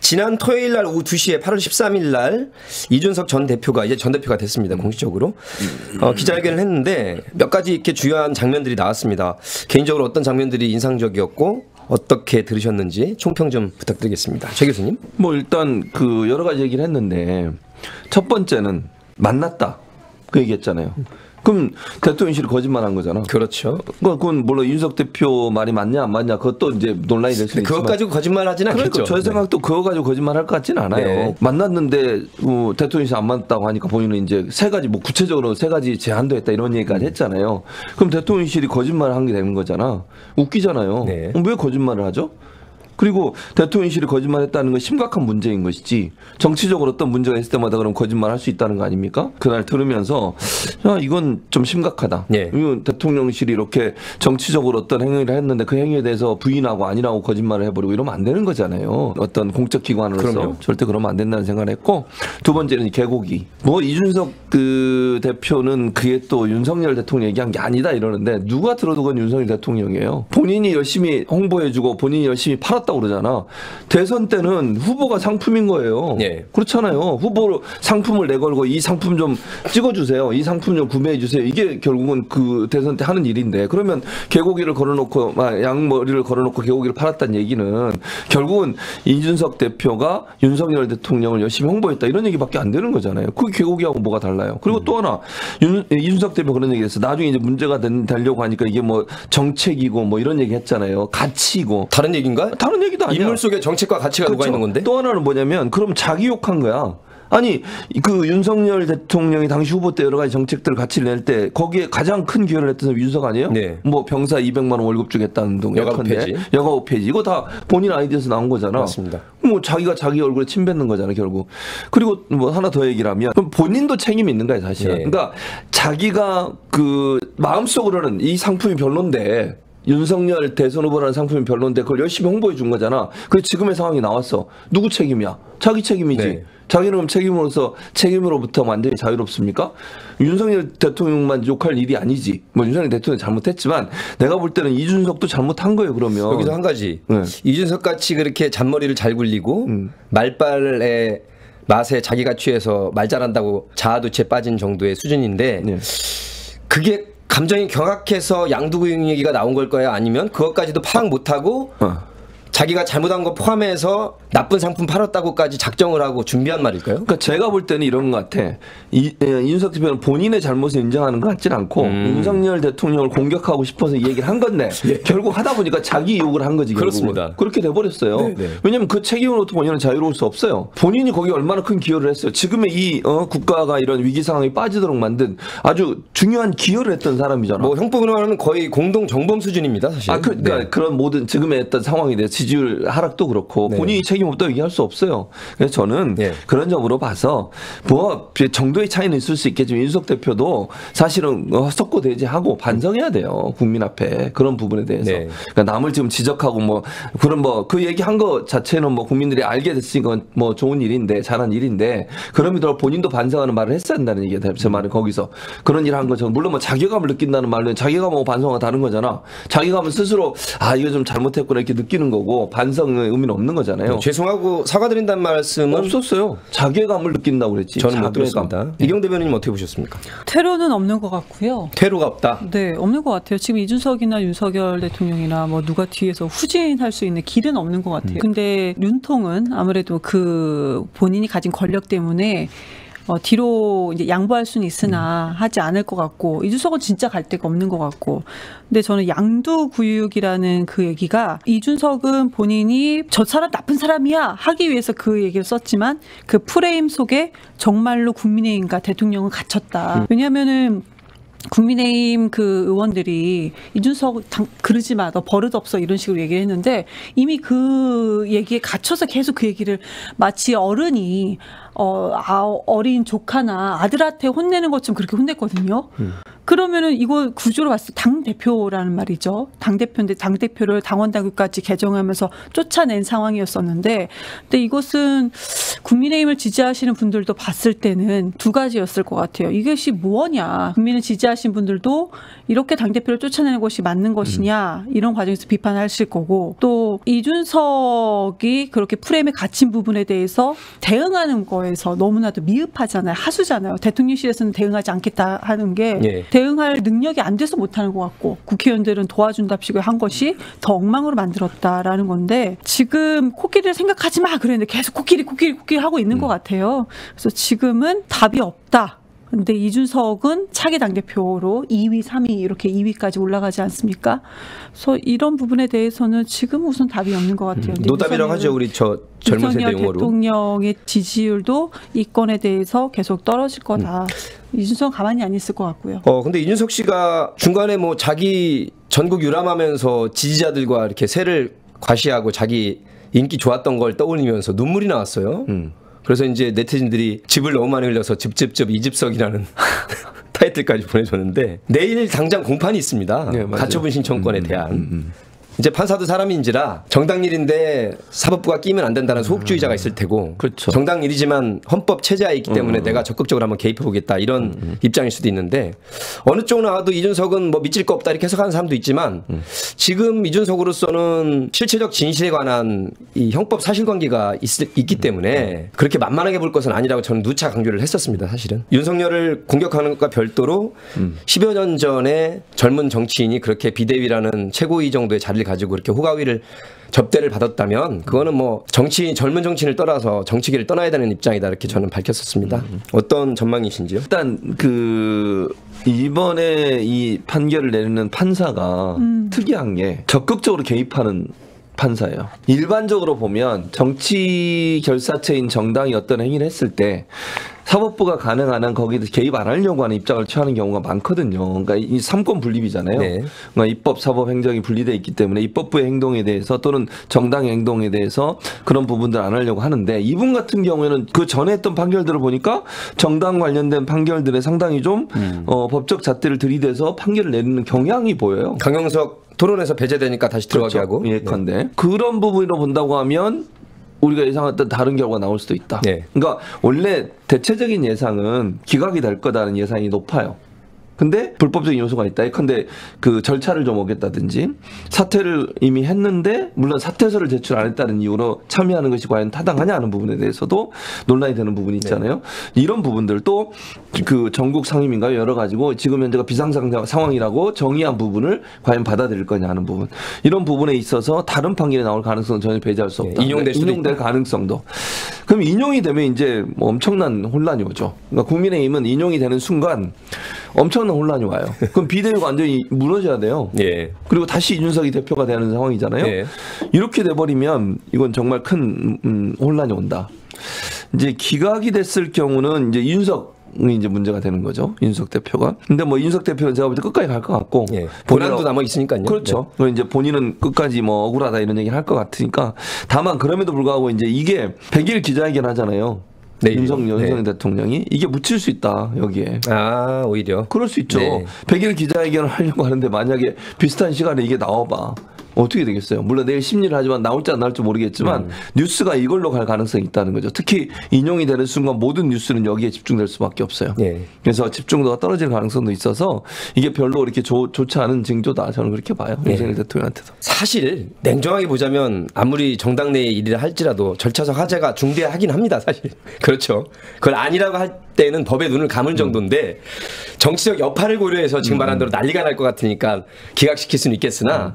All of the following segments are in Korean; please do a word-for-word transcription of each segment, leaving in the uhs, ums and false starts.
지난 토요일 날 오후 두 시에 팔월 십삼일 날 이준석 전 대표가 이제 전 대표가 됐습니다. 공식적으로. 어, 기자회견을 했는데 몇 가지 이렇게 주요한 장면들이 나왔습니다. 개인적으로 어떤 장면들이 인상적이었고 어떻게 들으셨는지 총평 좀 부탁드리겠습니다. 최 교수님. 뭐 일단 그 여러 가지 얘기를 했는데 첫 번째는 만났다. 그 얘기했잖아요. 그럼 대통령실이 거짓말한 거잖아. 그렇죠. 그건 물론 윤석 대표 말이 맞냐 안 맞냐 그것도 이제 논란이 될 수 있지만 그것 가지고 거짓말하지는 그러니까 않겠죠. 저 생각도 네. 그거 가지고 거짓말할 것 같지는 않아요. 네. 만났는데 어, 대통령실 안 만났다고 하니까 본인은 이제 세 가지 뭐 구체적으로 세 가지 제안도 했다 이런 얘기까지 했잖아요. 그럼 대통령실이 거짓말을 한 게 되는 거잖아. 웃기잖아요. 네. 왜 거짓말을 하죠? 그리고 대통령실이 거짓말했다는 건 심각한 문제인 것이지 정치적으로 어떤 문제가 있을 때마다 그럼 거짓말할 수 있다는 거 아닙니까? 그날 들으면서 야, 이건 좀 심각하다. 네. 이건 대통령실이 이렇게 정치적으로 어떤 행위를 했는데 그 행위에 대해서 부인하고 아니라고 거짓말을 해버리고 이러면 안 되는 거잖아요. 어떤 공적 기관으로서 그럼요. 절대 그러면 안 된다는 생각을 했고 두 번째는 개고기. 뭐 이준석 그 대표는 그게 또 윤석열 대통령 얘기한 게 아니다 이러는데 누가 들어도 그건 윤석열 대통령이에요. 본인이 열심히 홍보해주고 본인이 열심히 팔았 다고 그러잖아. 대선 때는 후보가 상품인 거예요. 네. 그렇잖아요. 후보 상품을 내걸고 이 상품 좀 찍어주세요. 이 상품 좀 구매해주세요. 이게 결국은 그 대선 때 하는 일인데 그러면 개고기를 걸어놓고 양머리를 걸어놓고 개고기를 팔았다는 얘기는 결국은 이준석 대표가 윤석열 대통령을 열심히 홍보했다 이런 얘기밖에 안 되는 거잖아요. 그게 개고기하고 뭐가 달라요. 그리고 음. 또 하나 윤, 이준석 대표 그런 얘기했어. 나중에 이제 문제가 된, 되려고 하니까 이게 뭐 정책이고 뭐 이런 얘기 했잖아요. 가치고. 다른 얘기인가? 다른 얘기도 아니야. 인물 속에 정책과 가치가 그렇죠. 녹아 있는 건데. 또 하나는 뭐냐면 그럼 자기 욕한 거야. 아니 그 윤석열 대통령이 당시 후보 때 여러 가지 정책들 가치를 낼 때 거기에 가장 큰 기여를 했던 사람이 윤석 아니에요? 네. 뭐 병사 이백만 원 월급 주겠다는 동 여가부 폐지. 여가부 폐지. 이거 다 본인 아이디어에서 나온 거잖아. 맞습니다. 뭐 자기가 자기 얼굴에 침 뱉는 거잖아 결국. 그리고 뭐 하나 더 얘기를 하면 그럼 본인도 책임이 있는 거야 사실은. 네. 그러니까 자기가 그 마음속으로는 이 상품이 별론데 윤석열 대선 후보라는 상품이 별론데 그걸 열심히 홍보해 준 거잖아. 그래서 지금의 상황이 나왔어. 누구 책임이야? 자기 책임이지. 네. 자기는 책임으로서 책임으로부터 완전히 자유롭습니까? 윤석열 대통령만 욕할 일이 아니지. 뭐 윤석열 대통령이 잘못했지만 내가 볼 때는 이준석도 잘못한 거예요. 그러면 여기서 한 가지. 네. 이준석 같이 그렇게 잔머리를 잘 굴리고 음. 말빨에 맛에 자기가 취해서 말 잘한다고 자아도취에 빠진 정도의 수준인데 네. 그게 감정이 경악해서 양두구용 얘기가 나온 걸 거야? 아니면 그것까지도 파악 못하고 어. 자기가 잘못한 거 포함해서 나쁜 상품 팔았다고까지 작정을 하고 준비한 말일까요? 그러니까 제가 볼 때는 이런 것 같아. 이, 예, 이준석 대표는 본인의 잘못을 인정하는 것 같지는 않고 음. 윤석열 대통령을 공격하고 싶어서 이 얘기를 한 건데 예. 결국 하다 보니까 자기 욕을 한 거지. 그렇습니다. 결국은. 그렇게 돼버렸어요. 네네. 왜냐하면 그 책임으로부터 본인은 자유로울 수 없어요. 본인이 거기에 얼마나 큰 기여를 했어요. 지금의 이 어, 국가가 이런 위기 상황에 빠지도록 만든 아주 중요한 기여를 했던 사람이잖아. 뭐 형법으로는 거의 공동 정범 수준입니다. 사실. 아, 그, 그러니까 네. 그런 모든 지금의 어떤 상황에 대해 지지율 하락도 그렇고 네. 본인이 책임 없다고 얘기할 수 없어요. 그래서 저는 네. 그런 점으로 봐서 뭐 정도의 차이는 있을 수 있겠지만 이준석 대표도 사실은 석고대죄하고 반성해야 돼요. 국민 앞에 그런 부분에 대해서. 네. 그러니까 남을 지금 지적하고 뭐 그런 뭐 그 얘기한 거 자체는 뭐 국민들이 알게 됐으니까 뭐 좋은 일인데 잘한 일인데 그럼에도 본인도 반성하는 말을 했어야 한다는 얘기예요. 제 말은 거기서 그런 일을 한 거죠. 물론 뭐 자괴감을 느낀다는 말은 자괴감하고 반성하고 다른 거잖아. 자괴감은 스스로 아 이거 좀 잘못했구나 이렇게 느끼는 거고 반성의 의미는 없는 거잖아요. 네, 죄송하고 사과드린다는 말씀은 없었어요. 자괴감을 느낀다고 그랬지. 저는 못 들었습니다. 이경 대변인님 어떻게 보셨습니까? 퇴로는 없는 것 같고요. 퇴로가 없다? 네, 없는 것 같아요. 지금 이준석이나 윤석열 대통령이나 뭐 누가 뒤에서 후진할 수 있는 길은 없는 것 같아요. 음. 근데 윤통은 아무래도 그 본인이 가진 권력 때문에 어, 뒤로 이제 양보할 수는 있으나 음. 하지 않을 것 같고 이준석은 진짜 갈 데가 없는 것 같고 근데 저는 양두구육이라는 그 얘기가 이준석은 본인이 저 사람 나쁜 사람이야 하기 위해서 그 얘기를 썼지만 그 프레임 속에 정말로 국민의힘과 대통령은 갇혔다. 음. 왜냐하면은 국민의힘 그 의원들이 이준석 당, 그러지 마, 너 버릇 없어 이런 식으로 얘기를 했는데 이미 그 얘기에 갇혀서 계속 그 얘기를 마치 어른이 어, 아, 어린 조카나 아들한테 혼내는 것처럼 그렇게 혼냈거든요. 음. 그러면은 이거 구조로 봤을 때 당대표라는 말이죠. 당대표인데 당대표를 당원당규까지 개정하면서 쫓아낸 상황이었었는데, 근데 이것은 국민의힘을 지지하시는 분들도 봤을 때는 두 가지였을 것 같아요. 이것이 뭐냐. 국민을 지지하신 분들도 이렇게 당대표를 쫓아내는 것이 맞는 것이냐, 이런 과정에서 비판하실 거고, 또 이준석이 그렇게 프레임에 갇힌 부분에 대해서 대응하는 거에서 너무나도 미흡하잖아요. 하수잖아요. 대통령실에서는 대응하지 않겠다 하는 게 예. 대응할 능력이 안 돼서 못하는 것 같고, 국회의원들은 도와준답시고 한 것이 더 엉망으로 만들었다라는 건데, 지금 코끼리를 생각하지 마 그랬는데 계속 코끼리 코끼리 코끼리 하고 있는 음. 것 같아요. 그래서 지금은 답이 없다. 근데 이준석은 차기 당대표로 이 위, 삼 위 이렇게 이 위까지 올라가지 않습니까? 그래서 이런 부분에 대해서는 지금 우선 답이 없는 것 같아요. 음, 노답이라고 하죠. 우리 저 젊은 세대 용어로. 대통령의 지지율도 이 건에 대해서 계속 떨어질 거다. 음. 이준석 가만히 안 있을 것 같고요. 어 근데 이준석 씨가 중간에 뭐 자기 전국 유람하면서 지지자들과 이렇게 새를 과시하고 자기 인기 좋았던 걸 떠올리면서 눈물이 나왔어요. 음. 그래서 이제 네티즌들이 집을 너무 많이 흘려서 집집집 이집석이라는 타이틀까지 보내줬는데, 내일 당장 공판이 있습니다. 네, 가처분 신청권에 대한. 음, 음, 음. 이제 판사도 사람인지라 정당 일인데 사법부가 끼면 안 된다는 소극주의자가 있을 테고, 그렇죠. 정당 일이지만 헌법 체제하에 있기 때문에 음. 내가 적극적으로 한번 개입해보겠다 이런 음. 입장일 수도 있는데, 어느 쪽 나와도 이준석은 뭐 믿질 거 없다 이렇게 해석하는 사람도 있지만 음. 지금 이준석으로서는 실체적 진실에 관한 이 형법 사실관계가 있, 있기 때문에 그렇게 만만하게 볼 것은 아니라고 저는 누차 강조를 했었습니다. 사실은 윤석열을 공격하는 것과 별도로 음. 십여 년 전에 젊은 정치인이 그렇게 비대위라는 최고위 정도의 자리를 가지고 그렇게 호가위를 접대를 받았다면 그거는 뭐 정치 젊은 정치인을 떠나서 정치계를 떠나야 되는 입장이다 이렇게 저는 밝혔었습니다. 음. 어떤 전망이신지요? 일단 그 이번에 이 판결을 내리는 판사가 음. 특이한 게 적극적으로 개입하는 판사예요. 일반적으로 보면 정치 결사체인 정당이 어떤 행위를 했을 때 사법부가 가능한 한 거기에 개입 안 하려고 하는 입장을 취하는 경우가 많거든요. 그러니까 이 삼권 분립이잖아요. 네. 그러니까 입법, 사법, 행정이 분리되어 있기 때문에 입법부의 행동에 대해서 또는 정당의 행동에 대해서 그런 부분들을 안 하려고 하는데, 이분 같은 경우에는 그 전에 했던 판결들을 보니까 정당 관련된 판결들에 상당히 좀 음. 어, 법적 잣대를 들이대서 판결을 내리는 경향이 보여요. 강영석 토론에서 배제되니까 다시 들어가게 그렇죠. 하고. 예컨대. 네. 그런 부분으로 본다고 하면 우리가 예상했던 다른 결과가 나올 수도 있다. 네. 그러니까 원래 대체적인 예상은 기각이 될 거다는 예상이 높아요. 근데 불법적인 요소가 있다. 예컨대 그 절차를 좀 어겼다든지 사퇴를 이미 했는데 물론 사퇴서를 제출 안 했다는 이유로 참여하는 것이 과연 타당하냐 하는 부분에 대해서도 논란이 되는 부분이 있잖아요. 네. 이런 부분들 또 그 전국 상임인가 여러 가지고 지금 현재가 비상상 상황이라고 정의한 부분을 과연 받아들일 거냐 하는 부분, 이런 부분에 있어서 다른 판결이 나올 가능성은 전혀 배제할 수 없다. 네. 인용될, 인용될 가능성도. 그럼 인용이 되면 이제 뭐 엄청난 혼란이 오죠. 그러니까 국민의힘은 인용이 되는 순간 엄청난 혼란이 와요. 그럼 비대위가 완전히 무너져야 돼요. 예. 그리고 다시 이준석이 대표가 되는 상황이잖아요. 예. 이렇게 돼버리면 이건 정말 큰 음, 혼란이 온다. 이제 기각이 됐을 경우는 이제 이준석 이 이제 문제가 되는 거죠. 이준석 대표가. 근데 뭐 이준석 대표는 제가 볼 때 끝까지 갈 것 같고. 예. 본안도 남아 있으니까요. 그렇죠. 네. 이제 본인은 끝까지 뭐 억울하다 이런 얘기를 할 것 같으니까. 다만 그럼에도 불구하고 이제 이게 백 일 기자회견 하잖아요. 네, 윤석열 네. 대통령이 이게 묻힐 수 있다 여기에. 아 오히려. 그럴 수 있죠. 네. 백 일 기자회견을 하려고 하는데 만약에 비슷한 시간에 이게 나와봐. 어떻게 되겠어요? 물론 내일 심리를 하지만 나올지 안 나올지 모르겠지만 음. 뉴스가 이걸로 갈 가능성이 있다는 거죠. 특히 인용이 되는 순간 모든 뉴스는 여기에 집중될 수밖에 없어요. 예. 그래서 집중도가 떨어질 가능성도 있어서 이게 별로 이렇게 조, 좋지 않은 징조다. 저는 그렇게 봐요. 예. 윤석열 대통령한테도. 사실 냉정하게 보자면 아무리 정당 내의 일이라 할지라도 절차적 하자가 중대하긴 합니다. 사실. 그렇죠. 그걸 아니라고 할 때는 법에 눈을 감을 정도인데 정치적 여파를 고려해서 지금 말한 대로 난리가 날 것 같으니까 기각시킬 수는 있겠으나 음.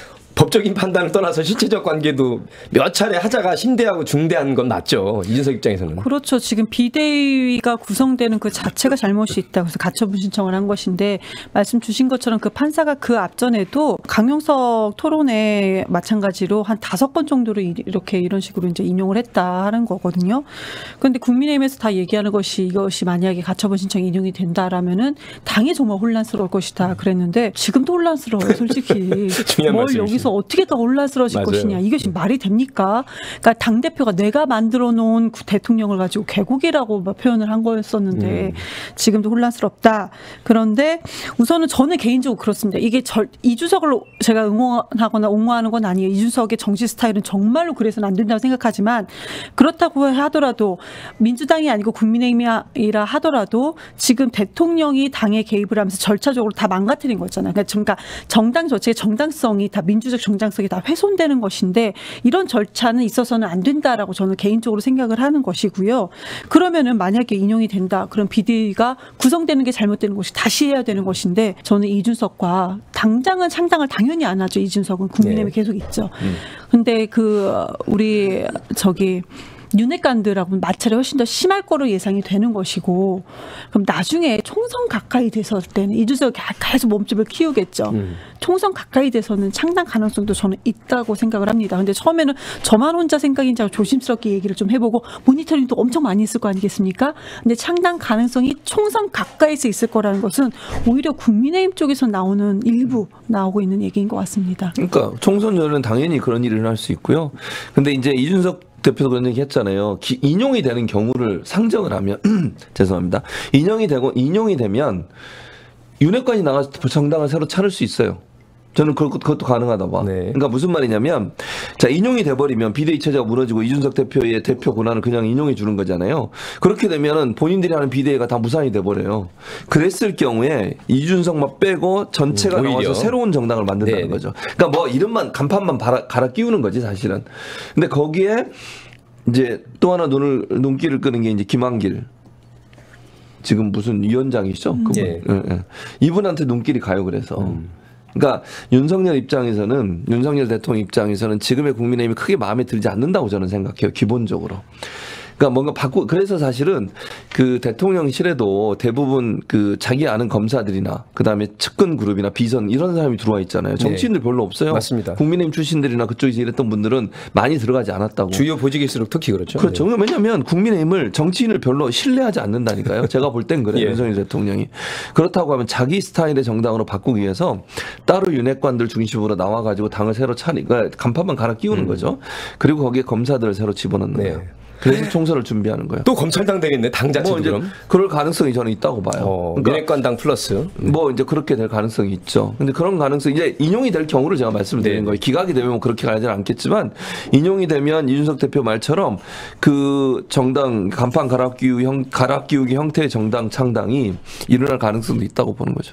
법적인 판단을 떠나서 실체적 관계도 몇 차례 하자가 심대하고 중대한 건 맞죠. 이준석 입장에서는. 그렇죠. 지금 비대위가 구성되는 그 자체가 잘못이 있다. 그래서 가처분 신청을 한 것인데 말씀 주신 것처럼 그 판사가 그 앞전에도 강용석 토론에 마찬가지로 한 다섯 번 정도로 이렇게 이런 식으로 이제 인용을 했다 하는 거거든요. 그런데 국민의힘에서 다 얘기하는 것이 이것이 만약에 가처분 신청이 인용이 된다라면은 당이 정말 혼란스러울 것이다 그랬는데 지금도 혼란스러워요. 솔직히. 뭘 여기서 어떻게 더 혼란스러워질 맞아요. 것이냐. 이것이 말이 됩니까? 그러니까 당대표가 내가 만들어 놓은 대통령을 가지고 개국이라고 표현을 한 거였었는데 음. 지금도 혼란스럽다. 그런데 우선은 저는 개인적으로 그렇습니다. 이게 절, 이준석을 제가 응원하거나 옹호하는 건 아니에요. 이준석의 정치 스타일은 정말로 그래서는 안 된다고 생각하지만 그렇다고 하더라도 민주당이 아니고 국민의힘이라 하더라도 지금 대통령이 당에 개입을 하면서 절차적으로 다 망가뜨린 거잖아요. 그러니까 정당 자체의 정당성이 다 민주적 정당성이 다 훼손되는 것인데 이런 절차는 있어서는 안 된다라고 저는 개인적으로 생각을 하는 것이고요. 그러면은 만약에 인용이 된다. 그럼 비대위가 구성되는 게 잘못되는 것이 다시 해야 되는 것인데 저는 이준석과 당장은 창당을 당연히 안 하죠. 이준석은 국민의힘에 네. 계속 있죠. 음. 근데 그 우리 저기 윤핵관들하고는 마찰이 훨씬 더 심할 거로 예상이 되는 것이고 그럼 나중에 총선 가까이 됐을 때는 이준석이 계속 몸집을 키우겠죠. 음. 총선 가까이 돼서는 창당 가능성도 저는 있다고 생각을 합니다. 근데 처음에는 저만 혼자 생각인지 알고 조심스럽게 얘기를 좀 해보고 모니터링도 엄청 많이 있을 거 아니겠습니까? 근데 창당 가능성이 총선 가까이서 있을 거라는 것은 오히려 국민의힘 쪽에서 나오는 일부 나오고 있는 얘기인 것 같습니다. 그러니까 총선 전에는 당연히 그런 일을 할 수 있고요. 근데 이제 이준석 대표도 그런 얘기 했잖아요. 기, 인용이 되는 경우를 상정을 하면 죄송합니다. 인용이 되고 인용이 되면 윤핵관이 나가서 정당을 새로 차릴 수 있어요. 저는 그것, 그것도 가능하다 봐. 네. 그러니까 무슨 말이냐면 자 인용이 돼버리면 비대위 체제가 무너지고 이준석 대표의 대표 권한을 그냥 인용해 주는 거잖아요. 그렇게 되면은 본인들이 하는 비대위가 다 무산이 돼버려요. 그랬을 경우에 이준석만 빼고 전체가 음, 나와서 새로운 정당을 만든다는 네. 거죠. 그러니까 뭐 이름만 간판만 갈아, 갈아 끼우는 거지 사실은. 근데 거기에 이제 또 하나 눈을 눈길을 끄는 게 이제 김한길. 지금 무슨 위원장이시죠? 음. 그분. 네. 예, 예. 이분한테 눈길이 가요. 그래서. 음. 그러니까 윤석열 입장에서는 윤석열 대통령 입장에서는 지금의 국민의힘이 크게 마음에 들지 않는다고 저는 생각해요. 기본적으로. 그러니까 뭔가 바꾸 그래서 사실은 그 대통령실에도 대부분 그 자기 아는 검사들이나 그다음에 측근 그룹이나 비선 이런 사람이 들어와 있잖아요. 정치인들 네. 별로 없어요. 맞습니다. 국민의힘 출신들이나 그쪽에서 일했던 분들은 많이 들어가지 않았다고. 주요 보직일수록 특히 그렇죠. 그렇죠. 네. 왜냐하면 국민의힘을 정치인을 별로 신뢰하지 않는다니까요. 제가 볼 땐 그래요. 예. 윤석열 대통령이. 그렇다고 하면 자기 스타일의 정당으로 바꾸기 위해서 따로 윤핵관들 중심으로 나와가지고 당을 새로 차리, 그러니까 간판만 갈아 끼우는 음. 거죠. 그리고 거기에 검사들을 새로 집어넣는 네. 거예요. 그래서 총선을 준비하는 거예요. 또 검찰당 되겠네. 당 자체도 뭐 이제 그럼. 그럴 가능성이 저는 있다고 봐요. 어, 그러니까 윤핵관당 플러스. 뭐 이제 그렇게 될 가능성이 있죠. 근데 그런 가능성 이제 인용이 될 경우를 제가 말씀을 드리는 네. 거예요. 기각이 되면 그렇게 가지는 않겠지만 인용이 되면 이준석 대표 말처럼 그 정당 간판 갈아 끼우기 형 갈아 끼우기 형태의 정당 창당이 일어날 가능성도 있다고 보는 거죠.